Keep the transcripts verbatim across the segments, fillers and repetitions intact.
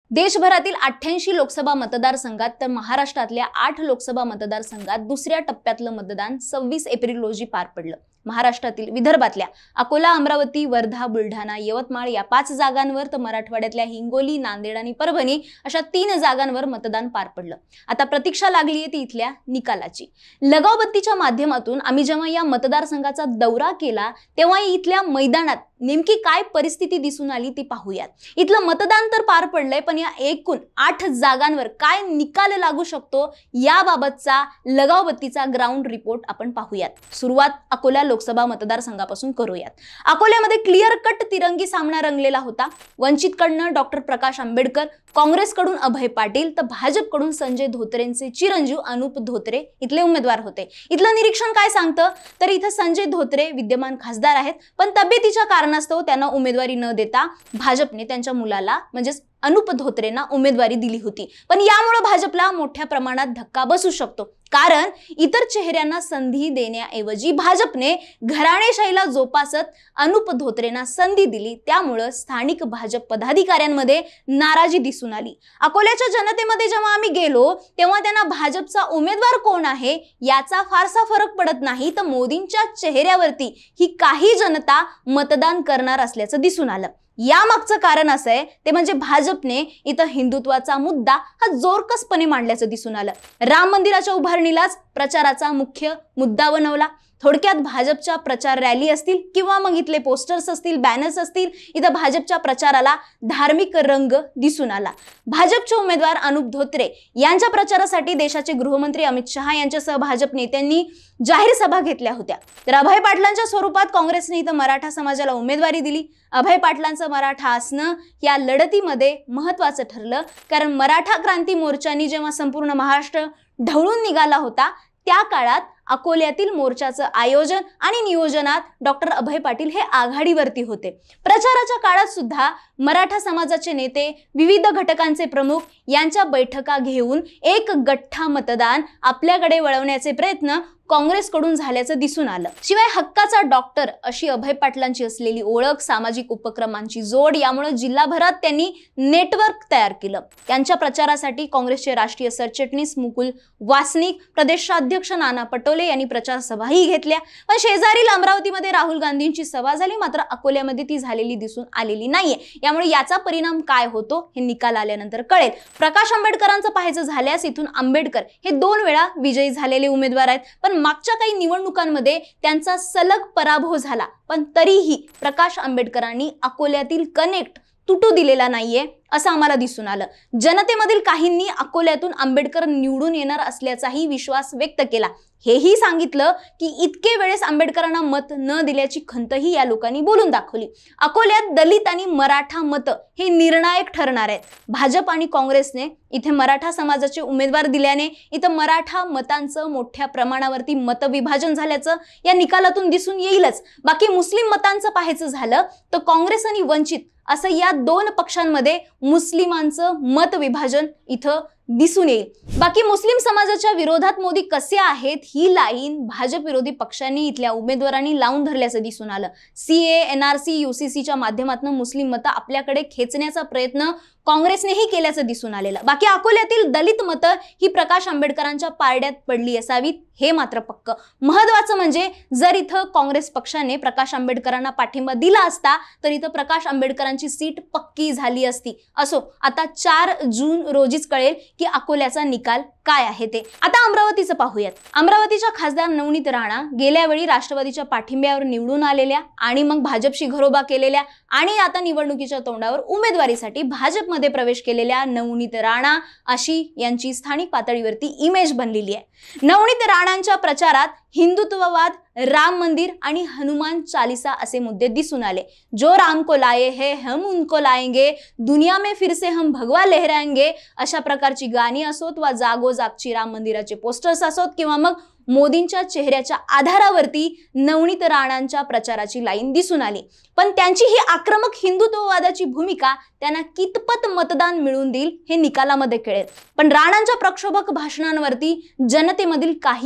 देशभरातील अठ्ठ्याऐंशी लोकसभा मतदारसंघात तर महाराष्ट्रातल्या आठ लोकसभा मतदारसंघात दुसऱ्या टप्प्यातलं मतदान सव्वीस एप्रिल रोजी पार पडलं। महाराष्ट्रातील विदर्भातल्या अकोला, अमरावती, वर्धा, बुलढाणा, यवतमाळ या पाच जागांवर तर मराठवाड्यातल्या हिंगोली, नांदेड आणि परभणी अशा तीन जागांवर मतदान पार पडलं। आता प्रतीक्षा लागलीये ती इथल्या निकालाची। लगावबत्तीच्या माध्यमातून आम्ही जेव्हा या मतदारसंघाचा दौरा केला तेव्हा इथल्या मैदानात नेमकी काय परिस्थिती दिसून आली ती पाहूयात। इथलं मतदान तर पार पडलंय, पण या एकूण आठ जागांवर काय निकाल लागू शकतो याबाबतचा लगावबत्तीचा ग्राउंड रिपोर्ट आपण पाहूयात। सुरुवात अकोला लोकसभा मतदारसंघापासून करूयात। अकोल्यामध्ये क्लिअर कट तिरंगी सामना रंगलेला होता। वंचितकडून डॉक्टर प्रकाश आंबेडकर, काँग्रेसकडून अभय पाटील तर भाजपकडून संजय धोत्रेंचे चिरंजीव अनुप धोत्रे इथले उमेदवार होते। इथलं निरीक्षण काय सांगतं तर इथं संजय धोत्रे विद्यमान खासदार आहेत, पण तब्येतीच्या कारणास्तव त्यांना उमेदवारी न देता भाजपने त्यांच्या मुलाला म्हणजे अनुप धोत्रेंना उमेदवारी दिली होती। पण यामुळे भाजपला मोठ्या प्रमाणात धक्का बसू शकतो, कारण इतर चेहऱ्यांना संधी देण्याऐवजी भाजपने घराणेशाहीला जोपासत अनुप धोत्रेंना संधी दिली। त्यामुळे स्थानिक भाजप पदाधिकाऱ्यांमध्ये नाराजी दिसून आली। अकोल्याच्या जनतेमध्ये जेव्हा आम्ही गेलो तेव्हा त्यांना भाजपचा उमेदवार कोण आहे याचा फारसा फरक पडत नाही, तर मोदींच्या चेहऱ्यावरती ही काही जनता मतदान करणार असल्याचं दिसून आलं। यामागचं कारण असं आहे ते म्हणजे भाजपने इथं हिंदुत्वाचा मुद्दा हा जोरकसपणे मांडल्याचं दिसून आलं। राम मंदिराच्या उभारणीलाच प्रचाराचा मुख्य मुद्दा बनवला। थोडक्यात भाजपच्या प्रचार रॅली असतील किंवा मग इथले पोस्टर्स असतील, बॅनर्स असतील, इथं भाजपच्या प्रचाराला धार्मिक रंग दिसून आला। भाजपचे उमेदवार अनुप धोत्रे यांच्या प्रचारासाठी देशाचे गृहमंत्री अमित शहा यांच्यासह भाजप नेत्यांनी जाहीर सभा घेतल्या होत्या। तर अभय पाटलांच्या स्वरूपात काँग्रेसने इथं मराठा समाजाला उमेदवारी दिली। अभय पाटलांचं मराठा असणं या लढतीमध्ये महत्त्वाचं ठरलं, कारण मराठा क्रांती मोर्चानी जेव्हा संपूर्ण महाराष्ट्र ढवळून निघाला होता त्या काळात अकोल्यातील मोर्चाचं आयोजन आणि नियोजनात डॉक्टर अभय पाटील हे आघाडीवरती होते। प्रचाराच्या काळात सुद्धा मराठा समाजाचे नेते, विविध घटकांचे प्रमुख यांच्या बैठका घेऊन एक गठ्ठा मतदान आपल्याकडे वळवण्याचे प्रयत्न काँग्रेसकडून झाल्याचं दिसून आलं। शिवाय हक्काचा डॉक्टर अशी अभय पाटलांची असलेली ओळख, सामाजिक उपक्रमांची जोड यामुळे जिल्हाभरात त्यांनी नेटवर्क तयार केलं। त्यांच्या प्रचारासाठी काँग्रेसचे राष्ट्रीय सरचिटणीस मुकुल वासनिक, प्रदेशाध्यक्ष नाना पटोले यांनी प्रचार सभाही घेतल्या। पण शेजारील अमरावतीमध्ये राहुल गांधींची सभा झाली, मात्र अकोल्यामध्ये ती झालेली दिसून आलेली नाहीये। यामुळे याचा परिणाम काय होतो हे निकाल आल्यानंतर कळेल। प्रकाश आंबेडकरांचं पाहायचं झाल्यास इथून आंबेडकर हे दोन वेळा विजयी झालेले उमेदवार आहेत, पण मागच्या काही निवडणुकांमध्ये त्यांचा सलग पराभव झाला, पण तरीही प्रकाश आंबेडकरांनी अकोल्यातील कनेक्ट तुटू दिलेला नाहीये असं आम्हाला दिसून आलं। जनतेमधील काहींनी अकोल्यातून आंबेडकर निवडून येणार असल्याचाही विश्वास व्यक्त केला। हेही सांगितलं की इतके वेळेस आंबेडकरांना मत न दिल्याची खंतही या लोकांनी बोलून दाखवली। अकोल्यात दलित आणि मराठा मत हे निर्णायक ठरणार आहेत। भाजप आणि काँग्रेसने इथे मराठा समाजाचे उमेदवार दिल्याने इथं मराठा मतांचं मोठ्या प्रमाणावरती मतविभाजन झाल्याचं या निकालातून दिसून येईलच। बाकी मुस्लिम मतांचं पाहायचं झालं तर काँग्रेस आणि वंचित असं या दोन पक्षांमध्ये मुस्लिमांचं मत विभाजन इथं दिसून येईल। बाकी मुस्लिम समाजाच्या विरोधात मोदी कसे आहेत ही लाईन भाजप विरोधी पक्षांनी इथल्या उमेदवारांनी लावून धरल्याचं दिसून आलं। सीए, एनआरसी, यूसीसीच्या माध्यमातून मुस्लिम मतं आपल्याकडे खेचण्याचा प्रयत्न काँग्रेसनेही केल्याचं दिसून आलेलं। बाकी अकोल्यातील दलित मतं ही प्रकाश आंबेडकरांच्या पारड्यात पडली असावीत हे मात्र पक्क। महत्वाचं म्हणजे जर इथं काँग्रेस पक्षाने प्रकाश आंबेडकरांना पाठिंबा दिला असता तर इथं प्रकाश आंबेडकरांची सीट पक्की झाली असती। असो, आता चार जून रोजीच कळेल की अकोल्याचा निकाल काय आहे ते। आता अमरावतीचं पाहूयात। अमरावतीच्या खासदार नवनीत राणा गेल्या वेळी राष्ट्रवादीच्या पाठिंब्यावर निवडून आलेल्या आणि मग भाजपशी घरोबा केलेल्या आणि आता निवडणुकीच्या तोंडावर उमेदवारीसाठी भाजपमध्ये प्रवेश केलेल्या नवनीत राणा अशी यांची स्थानिक पातळीवरती इमेज बनलेली आहे। नवनीत राणांच्या प्रचारात हिंदुत्ववाद, राम मंदिर आणि हनुमान चालीसा असे मुद्दे दिसून आले। जो राम को लाए है हम उनको लाएंगे, दुनिया में फिर से हम भगवा लहराएंगे अशा प्रकारची गाणी असोत वा जागोजागची राम मंदिराचे पोस्टर्स असोत किंवा मग मोदींच्या चेहऱ्याच्या आधारावरती नवनीत राणांच्या प्रचाराची लाईन दिसून आली। पण त्यांची ही आक्रमक हिंदुत्ववादाची भूमिका त्यांना कितपत मतदान मिळवून देईल हे निकालामध्ये कळेल। पण राणांच्या प्रक्षोभक भाषणांवरती जनतेमधील काही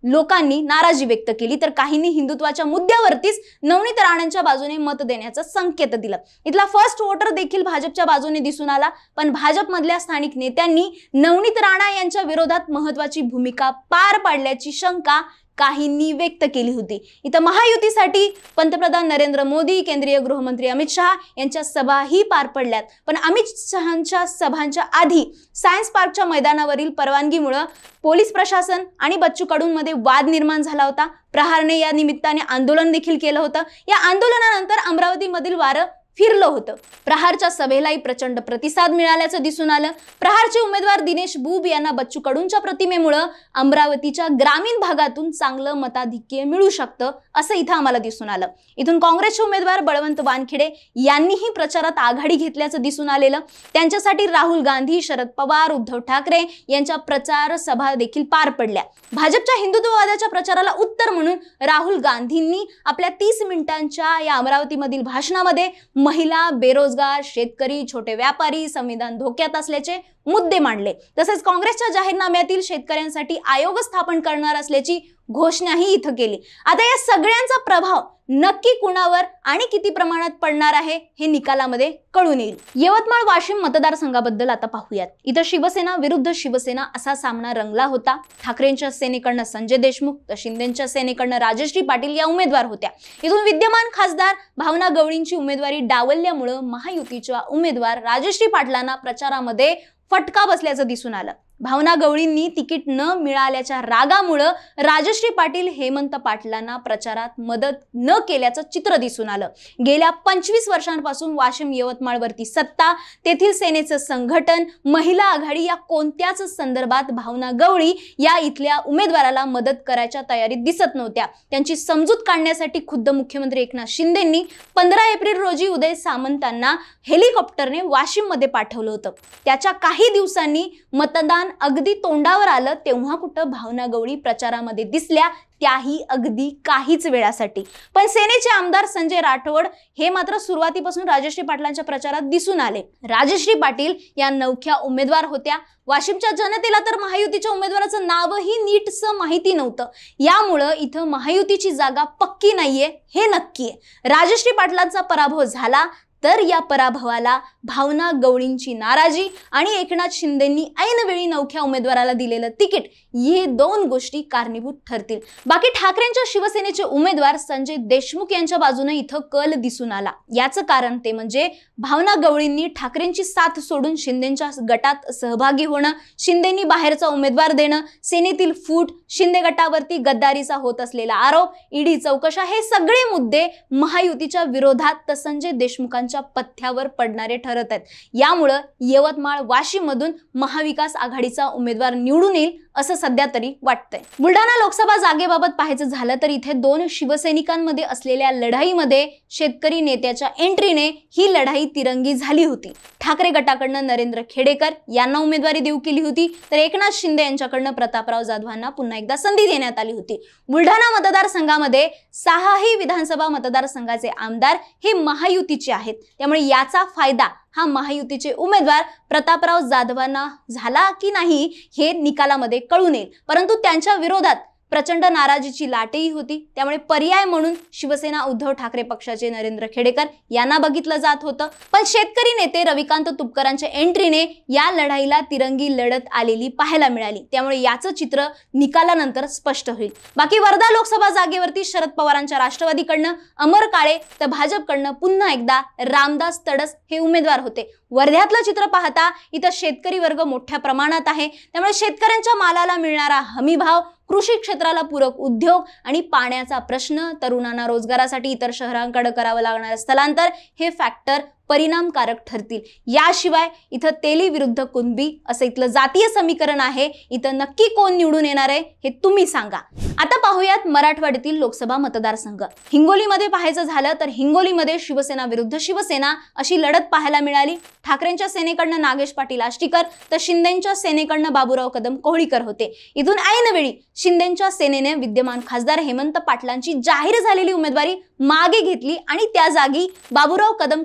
लोकांनी नाराजी व्यक्त केली, तर काहींनी हिंदुत्वाच्या मुद्द्यावरतीच नवनीत राणेंच्या बाजूने मत देण्याचा संकेत दिला. इथला फर्स्ट वोटर देखील भाजपच्या बाजूने दिसून आला, पण भाजपमधल्या स्थानिक नेत्यांनी नवनीत राणा यांच्या विरोधात महत्वाची भूमिका पार पाडल्याची शंका काहींनी व्यक्त केली होती. इथं महायुतीसाठी पंतप्रधान नरेंद्र मोदी, केंद्रीय गृहमंत्री अमित शहा यांच्या सभाही पार पडल्यात. पण अमित शहांच्या सभांच्या आधी सायन्स पार्कच्या मैदानावरील परवानगीमुळे पोलीस प्रशासन आणि बच्चू कडूंमध्ये वाद निर्माण झाला होता. प्रहारने या निमित्ताने आंदोलन देखील केलं होतं. या आंदोलनानंतर अमरावतीमधील वारं फिरलं होतं. प्रहारच्या सभेलाही प्रचंड प्रतिसाद मिळाल्याचं दिसून आलं. प्रहारचे उमेदवार दिनेश बुब यांना बच्चू कडूंच्या प्रतिमेमुळे अमरावतीच्या ग्रामीण भागातून चांगलं मताधिक्य मिळू शकतं असं इथं आम्हाला दिसून आलं. इथून काँग्रेसचे उमेदवार बळवंत वानखेडे यांनीही प्रचारात आघाडी घेतल्याचं दिसून आलेलं. त्यांच्यासाठी राहुल गांधी, शरद पवार, उद्धव ठाकरे यांच्या प्रचार सभा देखील पार पडल्या. भाजपच्या हिंदुत्ववादाच्या प्रचाराला उत्तर म्हणून राहुल गांधींनी आपल्या तीस मिनिटांच्या या अमरावतीमधील भाषणामध्ये महिला, बेरोजगार, शेतकरी, छोटे व्यापारी, संविधान धोक्यात असल्याचे मुद्दे मांडले. तसेच काँग्रेसच्या जाहीरनाम्यातील शेतकऱ्यांसाठी आयोग स्थापन करणार असल्याची घोषणाही इथं केली. आता या सगळ्यांचा प्रभाव नक्की कुणावर आणि किती प्रमाणात पडणार आहे हे निकालामध्ये कळून येईल. यवतमाळ वाशिम मतदारसंघाबद्दल आता पाहूयात. इथं शिवसेना विरुद्ध शिवसेना असा सामना रंगला होता. ठाकरेंच्या सेनेकडनं संजय देशमुख तर शिंदेच्या सेनेकडनं राजश्री पाटील या उमेदवार होत्या. इथून विद्यमान खासदार भावना गवळींची उमेदवारी डावलल्यामुळे महायुतीच्या उमेदवार राजश्री पाटलांना प्रचारामध्ये फटका बसल्याचं दिसून आलं. भावना गवळींनी तिकीट न मिळाल्याच्या रागामुळे राजश्री पाटील हेमंत पाटलांना प्रचारात मदत न केल्याचं चित्र दिसून आलं. गेल्या पंचवीस वर्षांपासून वाशिम यवतमाळवरती सत्ता, तेथील सेनेचं संघटन, महिला आघाडी या कोणत्याच संदर्भात भावना गवळी या इथल्या उमेदवाराला मदत करायच्या तयारीत दिसत नव्हत्या. त्यांची समजूत काढण्यासाठी खुद्द मुख्यमंत्री एकनाथ शिंदेंनी पंधरा एप्रिल रोजी उदय सामंतांना हेलिकॉप्टरने वाशिम मध्ये पाठवलं होतं. त्याच्या काही दिवसांनी मतदान अगदी तोंडावर आलं तेव्हा कुठं भावना गवळी प्रचारामध्ये दिसल्या, त्याही अगदी काहीच वेळासाठी. पण सेनेचे आमदार संजय राठोड हे मात्र सुरुवातीपासून राजश्री पाटलांच्या प्रचारात दिसून आले. राजश्री पाटील या नवख्या उमेदवार होत्या. वाशिमच्या जनतेला तर महायुतीच्या उमेदवाराचं नावही नीटसं माहिती नव्हतं. यामुळं इथं महायुतीची जागा पक्की नाहीये हे नक्की आहे. राजश्री पाटलांचा पराभव झाला तर या पराभवाला भावना गवळींची नाराजी आणि एकनाथ शिंदेंनी ऐनवेळी नवख्या उमेदवाराला दिलेलं तिकीट हे दोन गोष्टी कारणीभूत ठरतील. बाकी ठाकरेंच्या शिवसेनेचे उमेदवार संजय देशमुख यांच्या बाजूने इथं कल दिसून आला. याचं कारण ते म्हणजे भावना गवळींनी ठाकरेंची साथ सोडून शिंदेच्या गटात सहभागी होणं, शिंदेंनी बाहेरचा उमेदवार देणं, सेनेतील फूट, शिंदे गटावरती गद्दारीचा होत असलेला आरोप, ईडी चौकशा हे सगळे मुद्दे महायुतीच्या विरोधात तर संजय देशमुखांच्या पथ्यावर पडणारे ठरत आहेत. यामुळे यवतमाळ वाशिम मधून महाविकास आघाडीचा उमेदवार निवडून येईल असं सध्या तरी वाटतंय. बुलढाणा लोकसभा जागेबाबत पाहायचं झालं तर इथे दोन शिवसैनिकांमध्ये असलेल्या लढाईमध्ये शेतकरी नेत्याच्या एंट्रीने ही लढाई तिरंगी झाली होती. ठाकरे गटाकडनं नरेंद्र खेडेकर यांना उमेदवारी देऊ केली होती, तर एकनाथ शिंदे यांच्याकडनं प्रतापराव जाधवांना पुन्हा एकदा संधी देण्यात आली होती. बुलढाणा मतदारसंघामध्ये सहाही विधानसभा मतदारसंघाचे आमदार हे महायुतीचे आहेत. त्यामुळे याचा फायदा हा महायुतीचे उमेदवार प्रतापराव जाधवांना झाला की नाही हे निकालामध्ये कळून येईल. परंतु त्यांच्या विरोधात प्रचंड नाराजीची लाटही होती. त्यामुळे पर्याय म्हणून शिवसेना उद्धव ठाकरे पक्षाचे नरेंद्र खेडेकर यांना बघितलं जात होतं. पण शेतकरी नेते रविकांत तुपकरांच्या एंट्रीने या लढाईला तिरंगी लढत आलेली पाहायला मिळाली. त्यामुळे याचं चित्र निकालानंतर स्पष्ट होईल. बाकी वर्धा लोकसभा जागेवरती शरद पवारांच्या राष्ट्रवादीकडनं अमर काळे तर भाजपकडनं पुन्हा एकदा रामदास तडस हे उमेदवार होते. वर्ध्यातलं चित्र पाहता इथं शेतकरी वर्ग मोठ्या प्रमाणात आहे. त्यामुळे शेतकऱ्यांच्या मालाला मिळणारा हमी भाव, कृषी क्षेत्राला पूरक उद्योग आणि पाण्याचा प्रश्न, तरुणांना रोजगारासाठी इतर शहरांकडे करावं लागणारं स्थलांतर हे फॅक्टर परिणामकारक ठरतील. याशिवाय इथं तेली विरुद्ध कुणबी असं इथलं जातीय समीकरण आहे. इथं नक्की कोण निवडून येणार आहे हे तुम्ही सांगा. आता पाहूयात मराठवाड्यातील लोकसभा मतदारसंघ. हिंगोलीमध्ये पाहायचं झालं तर हिंगोलीमध्ये शिवसेना विरुद्ध शिवसेना अशी लढत पाहायला मिळाली. ठाकरेंच्या सेनेकडनं नागेश पाटील आष्टीकर तर शिंदेच्या सेनेकडनं बाबूराव कदम कोहळीकर होते. इथून ऐनवेळी शिंदेच्या सेनेने विद्यमान खासदार हेमंत पाटलांची जाहीर झालेली उमेदवारी मागे घेतली आणि त्या जागी बाबूराव कदम कोहळीकर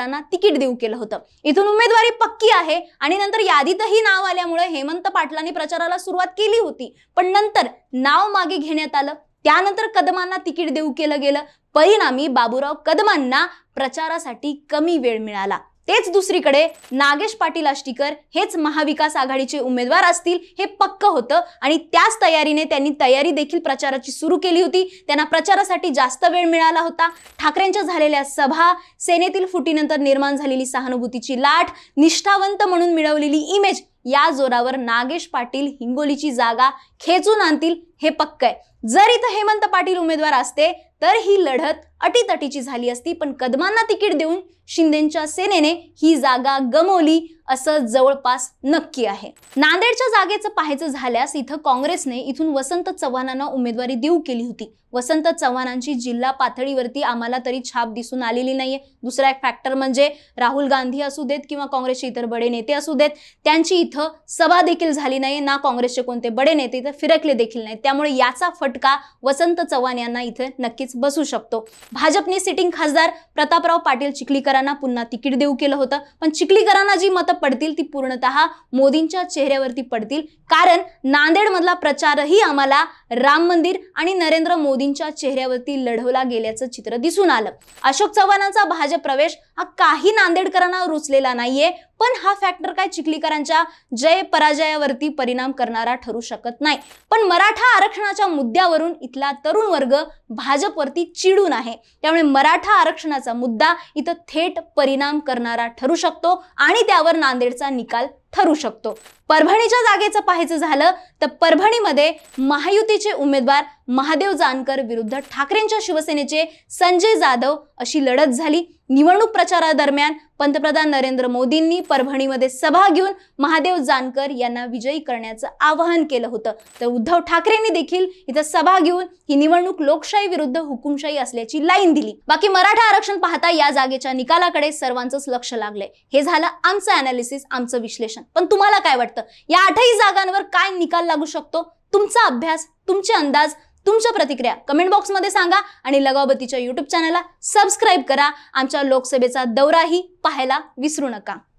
उमेदवारांना तिकीट देऊ केलं होतं. इथून उमेदवारी पक्की आहे आणि नंतर यादीतही नाव आल्यामुळे हेमंत पाटलांनी प्रचाराला सुरुवात केली होती. पण नंतर नाव मागे घेण्यात आलं. त्यानंतर कदमांना तिकीट देऊ केलं गेलं. परिणामी बाबूराव कदमांना प्रचारासाठी कमी वेळ मिळाला. तेच दुसरीकडे नागेश पाटील आष्टीकर हेच महाविकास आघाडीचे उमेदवार असतील हे पक्क होतं आणि त्याच तयारीने त्यांनी तयारी देखील प्रचाराची सुरू केली होती. त्यांना प्रचारासाठी जास्त वेळ मिळाला होता. ठाकरेंच्या झालेल्या सभा, सेनेतील फुटीनंतर निर्माण झालेली सहानुभूतीची लाट, निष्ठावंत म्हणून मिळवलेली इमेज या जोरावर नागेश पाटील हिंगोलीची जागा खेचून आणतील हे पक्क आहे. जर इथं हेमंत पाटील उमेदवार असते तर ही लढत अटीतटीची झाली असती. पण कदमांना तिकीट देऊन शिंदेच्या सेनेने ही जागा गमावली असं जवळपास नक्की आहे. नांदेडच्या जागेचं पाहायचं झाल्यास इथं काँग्रेसने इथून वसंत चव्हाणांना उमेदवारी देऊ केली होती. वसंत चव्हाणांची जिल्हा पातळीवरती आम्हाला तरी छाप दिसून आलेली नाहीये. दुसरा एक फॅक्टर म्हणजे राहुल गांधी असू देत किंवा काँग्रेसचे इतर बडे नेते असू देत, त्यांची इथं सभा देखील झाली नाही ना. काँग्रेसचे कोणते बडे नेते इथं फिरकले देखील नाहीत. त्यामुळे याचा फटका वसंत चव्हाण यांना इथं नक्कीच बसू शकतो. भाजपने सिटिंग खासदार प्रतापराव पाटील चिखलीकरांना पुन्हा तिकीट देऊ केलं होतं. पण चिखलीकरांना जी मतं पडतील ती पूर्णतः मोदींच्या चेहऱ्यावरती पडतील. कारण नांदेड मधला प्रचारही आम्हाला राम मंदिर आणि नरेंद्र मोदींच्या चेहऱ्यावरती लढवला गेल्याचं चित्र दिसून आलं. अशोक चव्हाणांचा भाजप प्रवेश हा काही नांदेडकरांना रुचलेला नाहीये. पण हा फॅक्टर काय चिखलीकरांच्या जय पराजयावरती परिणाम करणारा ठरू शकत नाही. पण मराठा आरक्षणाच्या मुद्द्यावरून इथला तरुण वर्ग भाजपवरती चिडून आहे. त्यामुळे मराठा आरक्षणाचा मुद्दा इथं थेट परिणाम करणारा ठरू शकतो आणि त्यावर नांदेडचा निकाल ठरू शकतो. परभणीच्या जागेचं पाहायचं झालं तर परभणीमध्ये महायुतीचे उमेदवार महादेव जानकर विरुद्ध ठाकरेंच्या शिवसेनेचे संजय जाधव अशी लढत झाली. निवडणूक प्रचारादरम्यान पंतप्रधान नरेंद्र मोदींनी परभणीमध्ये सभा घेऊन महादेव जानकर यांना विजयी करण्याचं आवाहन केलं होतं. तर उद्धव ठाकरेंनी देखील इथं सभा घेऊन ही निवडणूक लोकशाही विरुद्ध हुकुमशाही असल्याची लाईन दिली. बाकी मराठा आरक्षण पाहता या जागेच्या निकालाकडे सर्वांचंच लक्ष लागलंय. हे झालं आमचं अनालिसिस, आमचं विश्लेषण. पण तुम्हाला काय वाटतं या आठही जागांवर काय निकाल लागू शकतो? तुमचा अभ्यास, तुमचे अंदाज, तुमच्या प्रतिक्रिया कमेंट बॉक्समध्ये सांगा आणि लगावबत्तीच्या यूट्यूब चॅनलला सबस्क्राईब करा. आमच्या लोकसभेचा दौराही पाहायला विसरू नका.